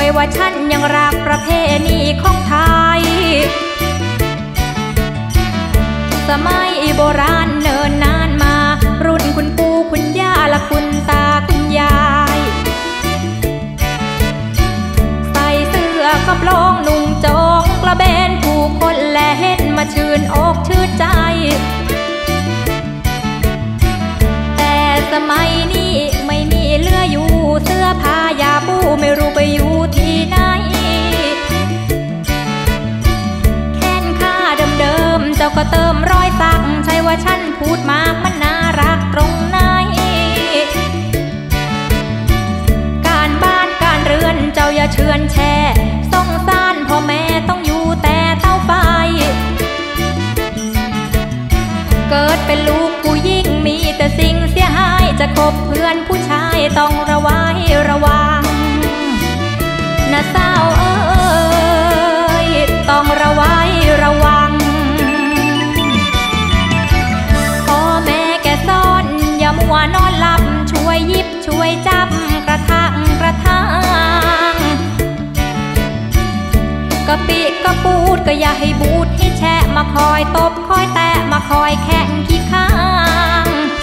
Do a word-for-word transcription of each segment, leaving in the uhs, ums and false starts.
ว่าฉันยังรักประเพณีของไทยสมัยโบราณเนิ่นนานมารุ่นคุณปู่คุณย่าและคุณตาคุณยายใส่เสื้อกระโปรงนุ่งโจงกระเบนผู้คนและเห็นมาชื่นอกชื่นใจแต่สมัยนี้ไม่มีเหลืออยู่เสื้อผ้ายาปูไม่รู้ไปอยู่ที่ไหนแค้นค่าเดิมๆเจ้าก็เติมรอยสักใช่ว่าฉันพูดมากมันน่ารักตรงไหนการบ้านการเรือนเจ้าอย่าเชือนแช่สงสารพ่อแม่ต้องอยู่แต่เต้าไฟเกิดเป็นลูกผู้หญิงมีแต่สิ่งเสียหายจะคบเพื่อนผู้ชายต้องระวังระวังนะสาวเอ้ยต้องระวังระวังพ่อแม่แกสอนอย่ามัวนอนหลับช่วยยิบช่วยจับกระทังกระทังกะปิกระปูดก็อย่าให้บูดให้แชะมาคอยตบคอยแตะมาคอยแข่งขี้ข้าง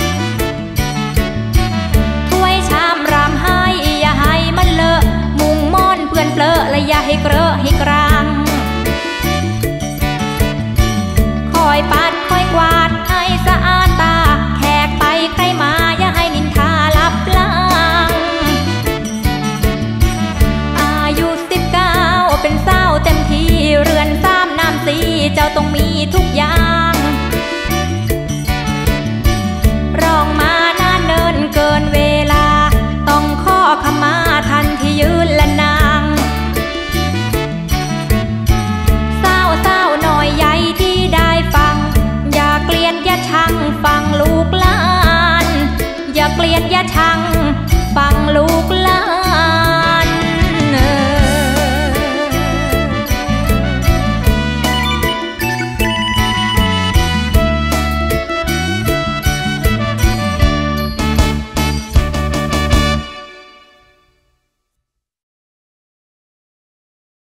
ถ้วยชามรามให้อย่าให้มันเลอะมุงม่อนเปื้อนเปลอะและอย่าให้เกลอะให้กลางคอยปัดคอยกวาดให้สะอาดตาแขกไปใครมาอย่าให้นินทาลับหลังอายุสิบเก้าเป็นสาวเต็มที่เรือนสามน้ำสีเจ้าต้องมีทุกอย่างรองมานานเนินเกินเว